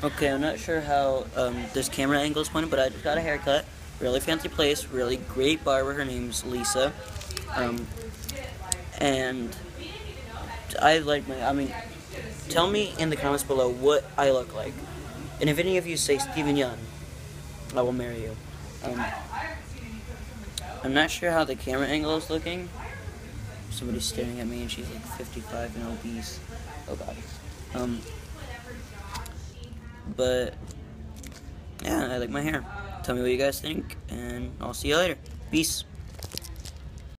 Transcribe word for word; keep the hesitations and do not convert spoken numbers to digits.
Okay, I'm not sure how um, this camera angle is pointed, but I just got a haircut. Really fancy place, really great barber. Her name's Lisa. Um, and I like my, I mean, tell me in the comments below what I look like. And if any of you say Steven Yeun, I will marry you. Um, I'm not sure how the camera angle is looking. Somebody's staring at me and she's like fifty-five and obese. Oh god. Um, but, yeah, I like my hair. Tell me what you guys think, and I'll see you later. Peace.